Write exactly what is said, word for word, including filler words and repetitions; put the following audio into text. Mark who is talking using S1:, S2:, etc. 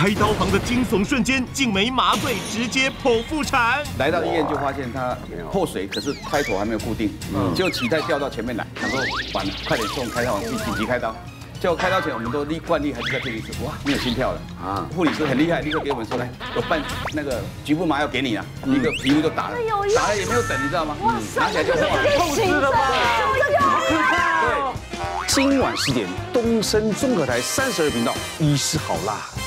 S1: 开刀房的惊悚瞬间，竟没麻醉，直接剖腹产。
S2: 来到医院就发现他破水，可是开头还没有固定，结果脐带掉到前面来，想说完了，快点送开刀房去紧急开刀。结果开刀前我们都立惯例还是在听一次，哇，没有心跳了啊！护理师很厉害，立刻给我们说来，有半那个局部麻药给你啊，一个皮肤就打了，打了也没有等，你知道吗？拿起来就化了，
S3: 痛死了吧！
S2: 对。
S4: 今晚十点，东森综合台三十二频道，医师好辣。